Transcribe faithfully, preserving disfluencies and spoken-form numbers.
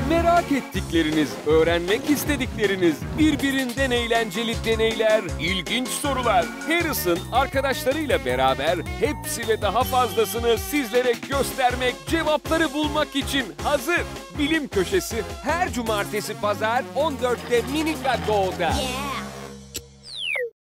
Merak ettikleriniz, öğrenmek istedikleriniz, birbirinden eğlenceli deneyler, ilginç sorular. Harrison arkadaşlarıyla beraber hepsi ve daha fazlasını sizlere göstermek, cevapları bulmak için hazır. Bilim Köşesi her cumartesi pazar on dörtte Minik Radyo'da. Yeah.